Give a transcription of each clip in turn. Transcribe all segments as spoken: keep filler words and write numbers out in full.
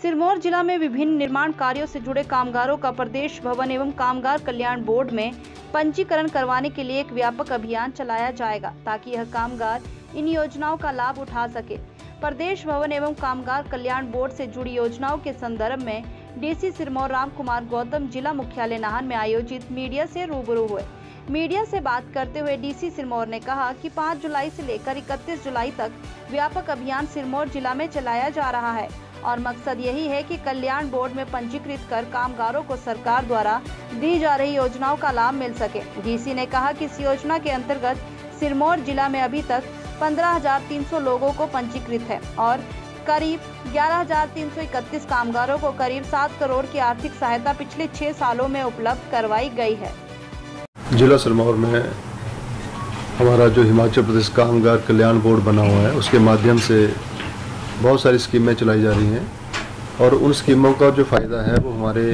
सिरमौर जिला में विभिन्न निर्माण कार्यों से जुड़े कामगारों का प्रदेश भवन एवं कामगार कल्याण बोर्ड में पंजीकरण करवाने के लिए एक व्यापक अभियान चलाया जाएगा ताकि यह कामगार इन योजनाओं का लाभ उठा सके। प्रदेश भवन एवं कामगार कल्याण बोर्ड से जुड़ी योजनाओं के संदर्भ में डीसी सिरमौर राम कुमार गौतम जिला मुख्यालय नाहन में आयोजित मीडिया से रूबरू हुए। मीडिया से बात करते हुए डीसी सिरमौर ने कहा कि पाँच जुलाई से लेकर इकतीस जुलाई तक व्यापक अभियान सिरमौर जिला में चलाया जा रहा है और मकसद यही है कि कल्याण बोर्ड में पंजीकृत कर कामगारों को सरकार द्वारा दी जा रही योजनाओं का लाभ मिल सके। डीसी ने कहा कि इस योजना के अंतर्गत सिरमौर जिला में अभी तक पंद्रह हजार तीन सौ लोगों को पंजीकृत है और करीब ग्यारह हजार तीन सौ इकतीस कामगारों को करीब सात करोड़ की आर्थिक सहायता पिछले छह सालों में उपलब्ध करवाई गई है। जिला सिरमौर में हमारा जो हिमाचल प्रदेश कामगार कल्याण बोर्ड बना हुआ है उसके माध्यम से बहुत सारी स्कीमें चलाई जा रही हैं और उन स्कीमों का जो फ़ायदा है वो हमारे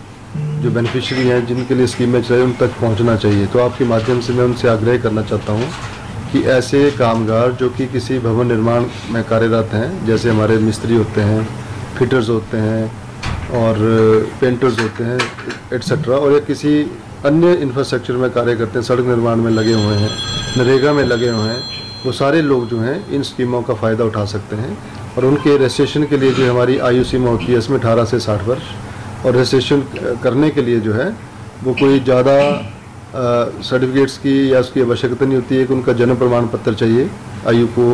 जो बेनिफिशियरी हैं जिनके लिए स्कीमें चलाई उन तक पहुंचना चाहिए। तो आपके माध्यम से मैं उनसे आग्रह करना चाहता हूं कि ऐसे कामगार जो कि किसी भवन निर्माण में कार्यरत हैं, जैसे हमारे मिस्त्री होते हैं, फिटर्स होते हैं और पेंटर्स होते हैं एट्सेट्रा, और या किसी अन्य इंफ्रास्ट्रक्चर में कार्य करते हैं, सड़क निर्माण में लगे हुए हैं, नरेगा में लगे हुए हैं, वो सारे लोग जो हैं इन स्कीमों का फ़ायदा उठा सकते हैं। और उनके रजिस्ट्रेशन के लिए जो हमारी आयु सीमा होती है इसमें अठारह से साठ वर्ष, और रजिस्ट्रेशन करने के लिए जो है वो कोई ज़्यादा सर्टिफिकेट्स की या उसकी आवश्यकता नहीं होती है कि उनका जन्म प्रमाण पत्र चाहिए आयु को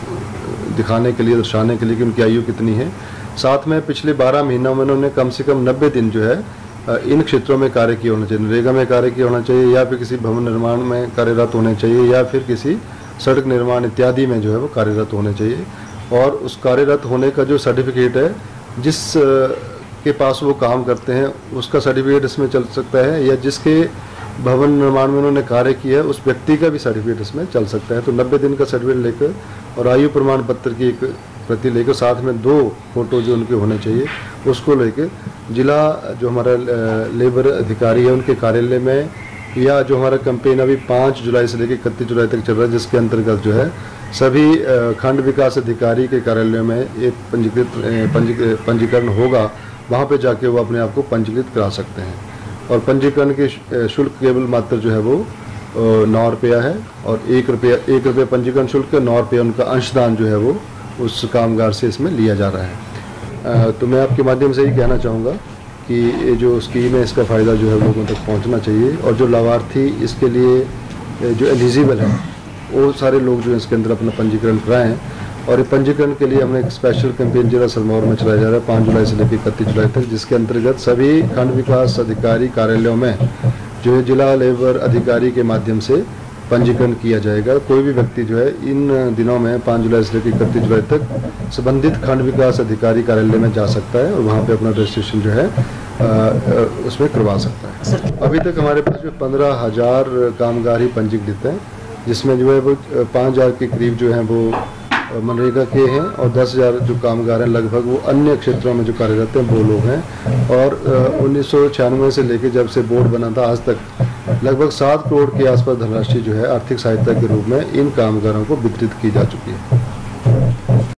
दिखाने के लिए, दर्शाने के लिए कि उनकी आयु कितनी है। साथ में पिछले बारह महीनों में उन्होंने कम से कम नब्बे दिन जो है इन क्षेत्रों में कार्य किया होना चाहिए, नरेगा में कार्य किया होना चाहिए या फिर किसी भवन निर्माण में कार्यरत होने चाहिए या फिर किसी सड़क निर्माण इत्यादि में जो है वो कार्यरत होने चाहिए। और उस कार्यरत होने का जो सर्टिफिकेट है जिस के पास वो काम करते हैं उसका सर्टिफिकेट इसमें चल सकता है, या जिसके भवन निर्माण में उन्होंने कार्य किया है उस व्यक्ति का भी सर्टिफिकेट इसमें चल सकता है। तो नब्बे दिन का सर्टिफिकेट लेकर और आयु प्रमाण पत्र की एक प्रति लेकर साथ में दो फोटो जो उनके होने चाहिए उसको लेकर जिला जो हमारा लेबर अधिकारी है उनके कार्यालय में, या जो हमारा कैंपेन अभी पाँच जुलाई से लेकर इकतीस जुलाई तक चल रहा है जिसके अंतर्गत जो है सभी खंड विकास अधिकारी के कार्यालय में एक पंजीकृत पंजी पंजीकरण होगा, वहाँ पे जाके वो अपने आप को पंजीकृत करा सकते हैं। और पंजीकरण के शुल्क केवल मात्र जो है वो नौ रुपया है और एक रुपया एक रुपया पंजीकरण शुल्क, नौ रुपया उनका अंशदान जो है वो उस कामगार से इसमें लिया जा रहा है। तो मैं आपके माध्यम से ही कहना चाहूँगा कि ये जो स्कीम है इसका फ़ायदा जो है लोगों तक पहुंचना चाहिए और जो लाभार्थी इसके लिए जो एलिजिबल है वो सारे लोग जो है इसके अंदर अपना पंजीकरण कराएं। और ये पंजीकरण के लिए हमने एक स्पेशल कैंपेन जिला सिरमौर में चलाया जा रहा है पाँच जुलाई से लेकर इकतीस जुलाई तक, जिसके अंतर्गत सभी खंड विकास अधिकारी कार्यालयों में जो है जिला लेबर अधिकारी के माध्यम से पंजीकरण किया जाएगा। कोई भी व्यक्ति जो है इन दिनों में पाँच जुलाई से लेकर इकतीस जुलाई तक संबंधित खंड विकास अधिकारी कार्यालय में जा सकता है और वहाँ पे अपना रजिस्ट्रेशन जो है आ, उसमें करवा सकता है। अभी तक हमारे पास जो पंद्रह हजार कामगार ही पंजीकृत हैं, जिसमें जो है वो पाँच हजार के करीब जो हैं वो मनरेगा के हैं और दस हजार जो कामगार हैं लगभग वो अन्य क्षेत्रों में जो कार्यरत हैं वो लोग हैं। और उन्नीस सौ छियानवे से लेकर जब से बोर्ड बना था आज तक लगभग सात करोड़ के आसपास धनराशि जो है आर्थिक सहायता के रूप में इन कामगारों को वितरित की जा चुकी है।